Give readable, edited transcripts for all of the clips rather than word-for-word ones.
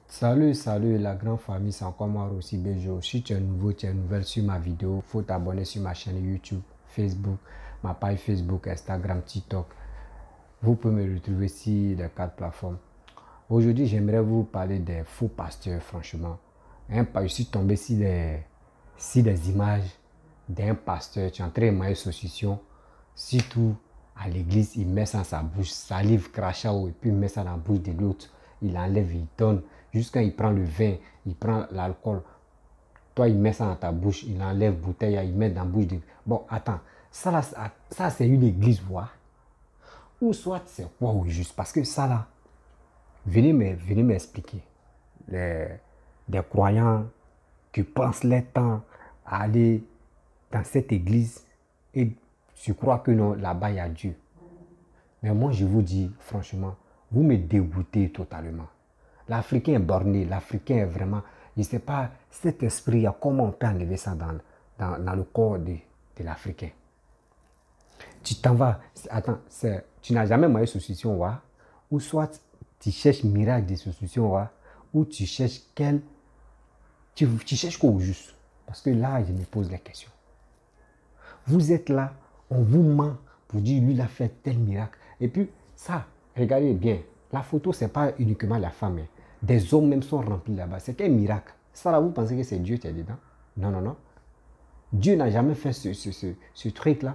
Salut la grande famille, c'est encore moi aussi Bejo. Si tu es nouveau, tu es nouvelle sur ma vidéo, faut t'abonner sur ma chaîne YouTube, Facebook, ma page Facebook, Instagram, TikTok. Vous pouvez me retrouver sur les 4 plateformes. Aujourd'hui, j'aimerais vous parler des faux pasteurs, franchement. Je suis tombé sur des images d'un pasteur qui est en train de manger saucisson. Surtout à l'église, il met ça dans sa bouche, salive, crachat, et puis il met ça dans la bouche de l'autre. Il enlève, il donne. Jusqu'à il prend le vin, il prend l'alcool. Toi, il met ça dans ta bouche, il enlève bouteille, il met dans la bouche de... Bon, attends, ça c'est une église, voir. Ou soit c'est quoi au juste? Parce que ça là, venez m'expliquer. Des croyants qui pensent les temps à aller dans cette église et je crois que non, là-bas il y a Dieu. Mais moi je vous dis franchement, vous me dégoûtez totalement. L'Africain est borné, l'Africain est vraiment, je ne sais pas, cet esprit, comment on peut enlever ça dans le corps de l'Africain. Tu t'en vas, attends, tu n'as jamais mangé saucisson, ouais? Ou soit tu cherches miracle de saucisson, ouais? Ou tu cherches tu cherches quoi au juste? Parce que là, je me pose la question. Vous êtes là, on vous ment pour dire lui il a fait tel miracle. Et puis ça, regardez bien, la photo c'est pas uniquement la femme. Hein. Des hommes même sont remplis là-bas. C'est un miracle. Ça là, vous pensez que c'est Dieu qui est dedans? Non, non, non. Dieu n'a jamais fait ce truc-là.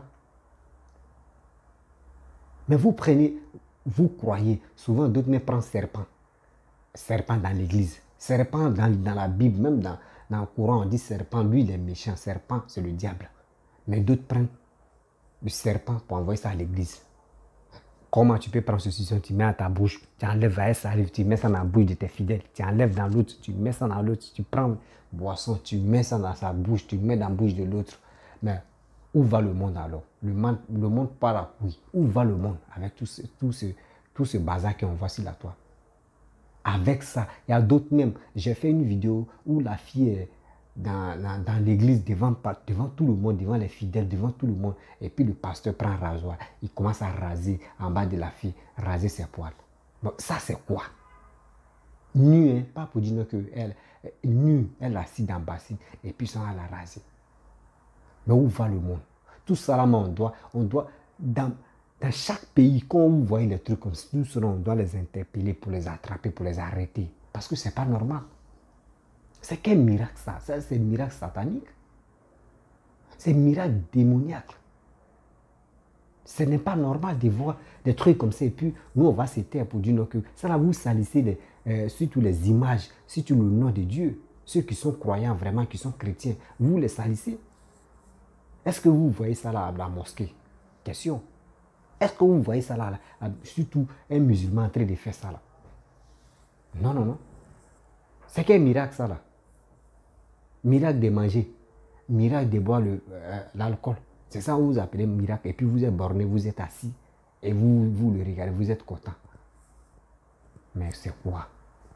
Mais vous prenez, vous croyez, souvent d'autres me prennent serpent. Serpent dans l'église. Serpent dans la Bible, même dans le Coran, on dit serpent, lui il est méchant. Serpent, c'est le diable. Mais d'autres prennent le serpent pour envoyer ça à l'église. Comment tu peux prendre ce saucisson, tu mets à ta bouche, tu enlèves à ça arrive, tu mets ça dans la bouche de tes fidèles, tu enlèves dans l'autre, tu mets ça dans l'autre, tu prends boisson, tu mets ça dans sa bouche, tu mets dans la bouche de l'autre. Mais où va le monde alors? Le monde part à oui. Où va le monde avec tout ce bazar qu'on voit sur la toile? Avec ça, il y a d'autres même. J'ai fait une vidéo où la fille est dans l'église devant tout le monde, devant les fidèles, devant tout le monde. Et puis le pasteur prend un rasoir. Il commence à raser en bas de la fille, raser ses poils. Bon, ça c'est quoi? Nu, hein? Pas pour dire qu'elle nue, elle assise dans le bassin et puis ça la raser. Mais où va le monde? Tout ça là, on doit dans chaque pays, quand vous voyez les trucs comme ça, on doit les interpeller pour les attraper, pour les arrêter. Parce que c'est pas normal. C'est quel miracle ça? Ça, c'est un miracle satanique. C'est un miracle démoniaque. Ce n'est pas normal de voir des trucs comme ça. Et puis, nous, on va se taire pour dire que ça là, vous salissez surtout les images, surtout le nom de Dieu. Ceux qui sont croyants vraiment, qui sont chrétiens, vous les salissez. Est-ce que vous voyez ça là à la mosquée? Question. Est-ce que vous voyez ça là, surtout un musulman en train de faire ça là? Non, non, non. C'est quel miracle ça là? Miracle de manger, miracle de boire l'alcool. C'est ça que vous appelez miracle. Et puis vous êtes borné, vous êtes assis et vous le regardez, vous êtes content. Mais c'est quoi?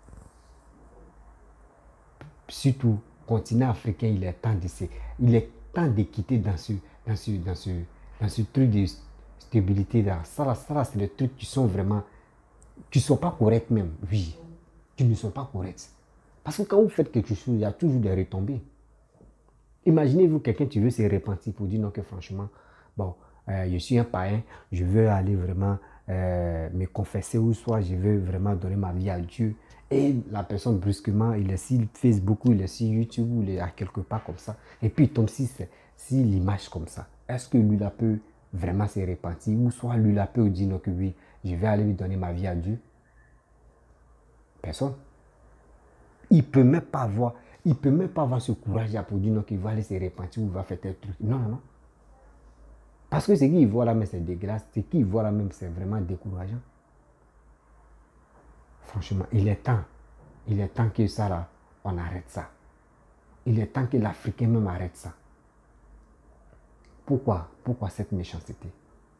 Surtout, continent africain, il est temps de quitter dans ce truc de stabilité là. Ça c'est des trucs qui sont vraiment, qui ne sont pas corrects même, oui, qui ne sont pas corrects. Parce que quand vous faites quelque chose, il y a toujours des retombées. Imaginez-vous quelqu'un qui veut se repentir pour dire non que franchement, bon, je suis un païen, je veux aller vraiment me confesser ou soit je veux vraiment donner ma vie à Dieu. Et la personne brusquement, il est sur Facebook ou il est sur YouTube ou il est à quelque part comme ça. Et puis il tombe si l'image comme ça. Est-ce que lui là peut vraiment se repentir ou soit lui là peut dire non que oui, je vais aller lui donner ma vie à Dieu? Personne. Il peut même pas avoir ce courage pour dire non qu'il va aller se repentir ou il va faire tel truc. Non, non, non. Parce que ce qu'il voit là même c'est dégueulasse. Ce qu'il voit là même c'est vraiment décourageant. Franchement, il est temps que ça là, on arrête ça. Il est temps que l'Africain même arrête ça. Pourquoi cette méchanceté?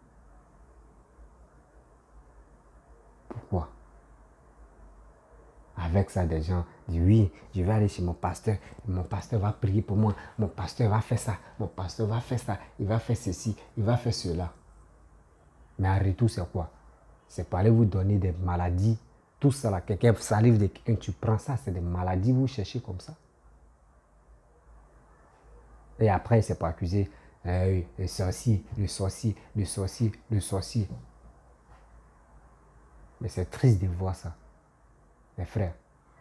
Pourquoi? Avec ça, des gens disent oui, je vais aller chez mon pasteur va prier pour moi, mon pasteur va faire ça, mon pasteur va faire ça, il va faire ceci, il va faire cela. Mais en retour, c'est quoi? C'est pour aller vous donner des maladies Tout ça là, quelqu'un salive de quelqu'un, tu prends ça, c'est des maladies, vous cherchez comme ça. Et après, il s'est pas accusé. Le sorcier, le sorcier, le sorcier, le sorcier. Mais c'est triste de voir ça, mes frères.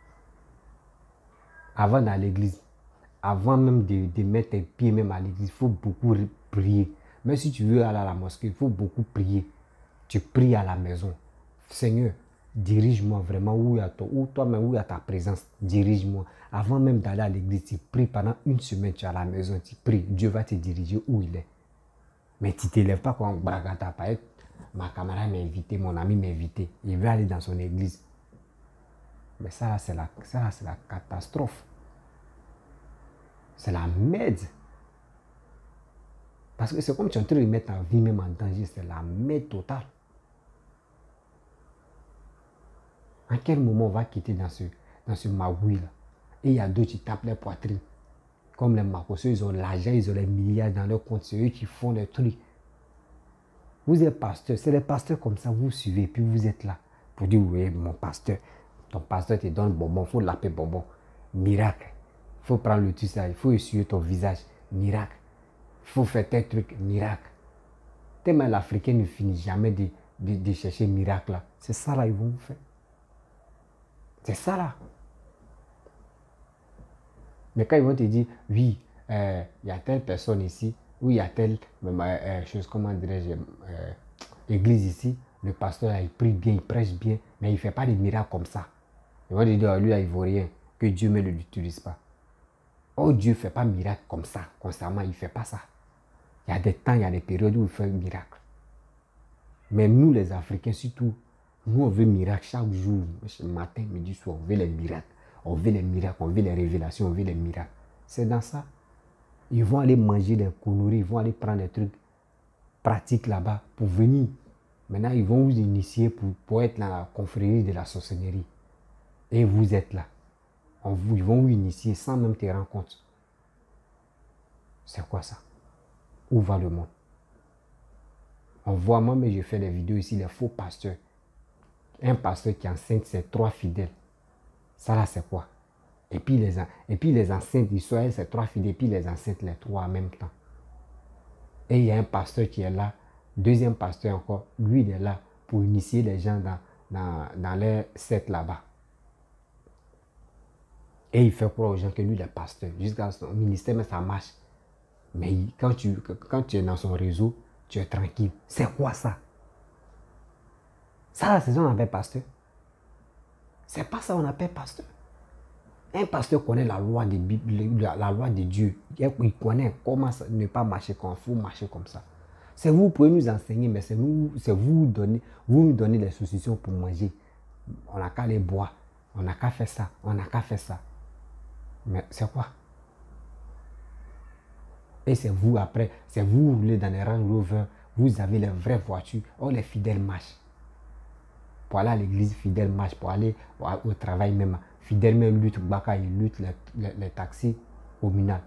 Avant d'aller à l'église, avant même de mettre tes pieds même à l'église, il faut beaucoup prier. Même si tu veux aller à la mosquée, il faut beaucoup prier. Tu pries à la maison. Seigneur, dirige-moi vraiment où toi-même, où il y a ta présence. Dirige-moi. Avant même d'aller à l'église, tu pries pendant une semaine, tu es à la maison, tu pries. Dieu va te diriger où il est. Mais tu ne t'élèves pas comme Bragata. Ma camarade m'a invité, mon ami m'a invité. Il veut aller dans son église. Mais ça, c'est la catastrophe. C'est la merde. Parce que c'est comme tu es en train de mettre ta vie même en danger. C'est la merde totale. À quel moment on va quitter dans ce magouille-là? Et il y a d'autres qui tapent les poitrines. Comme les Marcoseux, ils ont l'argent, ils ont les milliards dans leur compte. C'est eux qui font des trucs. Vous êtes pasteur. C'est les pasteurs comme ça, vous suivez. Puis vous êtes là pour dire, oui, mon pasteur. Ton pasteur te donne bonbon. Il faut l'appeler bonbon. Miracle. Il faut prendre le tissu. Il faut essuyer ton visage. Miracle. Il faut faire tel truc. Miracle. Tellement l'Africain ne finit jamais de chercher miracle là. C'est ça là, ils vont vous faire. C'est ça là. Mais quand ils vont te dire, oui, il y a telle personne ici, oui, il y a telle chose, comment dirais-je, église ici, le pasteur là, il prie bien, il prêche bien, mais il ne fait pas des miracles comme ça. Ils vont te dire, oh, lui là, il ne vaut rien, que Dieu ne l'utilise pas. Oh, Dieu ne fait pas miracle comme ça, constamment, il ne fait pas ça. Il y a des temps, il y a des périodes où il fait miracle. Mais nous, les Africains, surtout, nous, on veut miracle chaque jour, matin, midi, soir, on veut les miracles. On veut les miracles, on veut les révélations, on veut les miracles. C'est dans ça. Ils vont aller manger des conneries, ils vont aller prendre des trucs pratiques là-bas pour venir. Maintenant, ils vont vous initier pour être dans la confrérie de la sorcellerie. Et vous êtes là. Ils vont vous initier sans même te rendre compte. C'est quoi ça? Où va le monde? On voit, moi, mais je fais des vidéos ici, les faux pasteurs. Un pasteur qui enseigne ses 3 fidèles. Ça là, c'est quoi? Et puis les enceintes, ils sont ces 3 fidèles, et puis les enceintes, les 3 en même temps. Et il y a un pasteur qui est là, deuxième pasteur encore, lui il est là pour initier les gens dans les 7 là-bas. Et il fait croire aux gens que lui il est pasteur, jusqu'à son ministère, mais ça marche. Mais quand tu es dans son réseau, tu es tranquille. C'est quoi ça? Ça, c'est ça qu'on appelle pasteur. C'est pas ça qu'on appelle pasteur. Un pasteur connaît la loi de Bible, la loi de Dieu. Il connaît comment ne pas marcher comme il faut marcher comme ça. C'est vous qui pouvez nous enseigner, mais c'est vous nous donnez les solutions pour manger. On n'a qu'à les boire, on n'a qu'à faire ça, on n'a qu'à faire ça. Mais c'est quoi? Et c'est vous après, vous roulez dans les Range Rover, vous avez les vraies voitures. Oh, les fidèles marchent. Pour aller à l'église, fidèles marchent. Pour aller au travail même, fidèles même luttent, Baka, ils luttent les taxis communaux.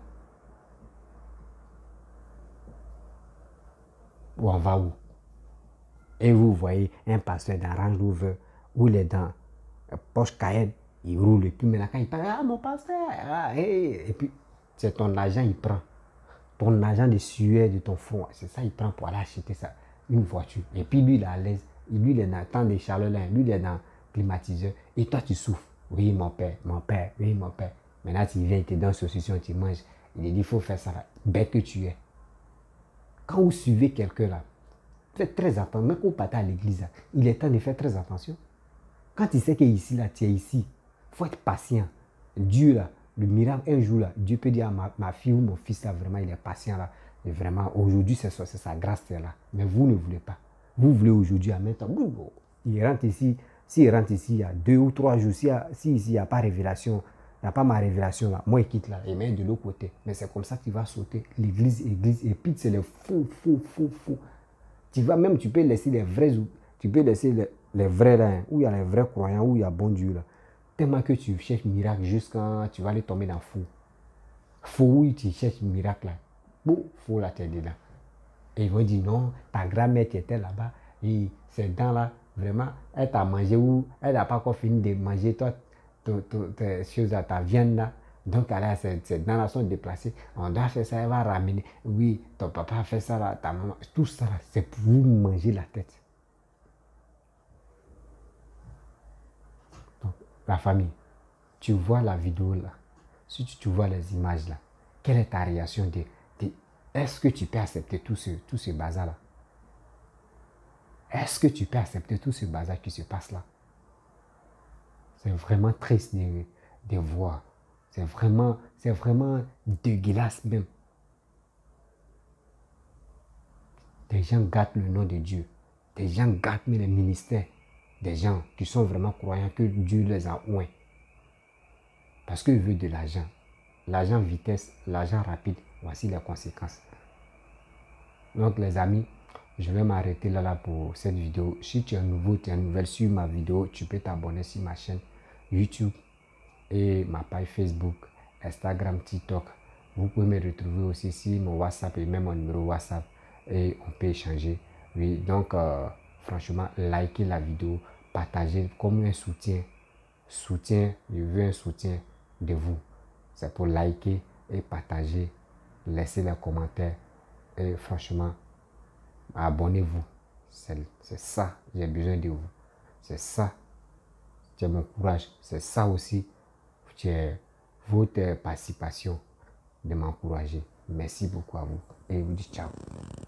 Où on va où? Et vous voyez un pasteur dans Range Rover, où il est dans Porsche Cayenne, il roule. Et puis maintenant, quand il parle, ah mon pasteur, ah, hey. Et puis c'est ton argent, il prend. Ton argent de sueur de ton front, c'est ça, il prend pour aller acheter ça, une voiture. Et puis lui, il est à l'aise. Lui, il est dans le temps des chaleurs, lui, il est dans le climatiseur. Et toi, tu souffres. Oui, mon père, oui, mon père. Maintenant, tu viens, il te donne une saucisson, tu manges. Il dit, il faut faire ça là. Bête que tu es. Quand vous suivez quelqu'un là, faites très attention. Même quand vous partez à l'église, il est temps de faire très attention. Quand tu sais que ici, là, tu es ici, il faut être patient. Dieu, là, le miracle, un jour, là, Dieu peut dire à ma fille ou mon fils, là, vraiment, il est patient, là. Et vraiment, aujourd'hui, c'est sa grâce, c'est là. Mais vous ne voulez pas. Vous voulez aujourd'hui, en même temps, il rentre ici. S'il rentre ici, il y a 2 ou 3 jours. Si ici, il n'y a pas révélation, il n'y a pas ma révélation, là, moi, il quitte là, il met de l'autre côté. Mais c'est comme ça qu'il va sauter. L'église, et puis c'est les faux. Tu vas même, tu peux laisser les vrais, tu peux laisser les vrais là, hein, où il y a les vrais croyants, où il y a bon Dieu là. Tellement que tu cherches miracle jusqu'à tu vas aller tomber dans le fou. Fou, oui, tu cherches miracle là. Bon, fou là, tu es dedans. Et ils vont dire non, ta grand-mère qui était là-bas, et ses dents là, vraiment, elle t'a mangé ou elle n'a pas encore fini de manger, toi, tes choses, ta viande là. Donc, elle a ses dents là sont déplacées. On doit faire ça, elle va ramener. Oui, ton papa a fait ça là, ta maman. Tout ça là, c'est pour vous manger la tête. Donc, la famille, tu vois la vidéo là. Si tu vois les images là, quelle est ta réaction est-ce que tu peux accepter tout ce bazar là? Est-ce que tu peux accepter tout ce bazar qui se passe là? C'est vraiment triste de voir. C'est vraiment dégueulasse même. Des gens gâtent le nom de Dieu. Des gens gâtent les ministères. Des gens qui sont vraiment croyants que Dieu les a oints. Parce qu'ils veulent de l'argent. L'argent vitesse, l'argent rapide. Voici les conséquences. Donc les amis, je vais m'arrêter là pour cette vidéo. Si tu es nouveau, tu es nouvelle sur ma vidéo, tu peux t'abonner sur ma chaîne YouTube et ma page Facebook, Instagram, TikTok. Vous pouvez me retrouver aussi sur mon WhatsApp et même mon numéro WhatsApp et on peut échanger. Oui, donc franchement, likez la vidéo, partagez comme un soutien. Je veux un soutien de vous. C'est pour liker et partager, laisser les commentaires et franchement, abonnez-vous. C'est ça, j'ai besoin de vous. C'est ça, c'est mon courage. C'est ça aussi, c'est votre participation de m'encourager. Merci beaucoup à vous et je vous dis ciao.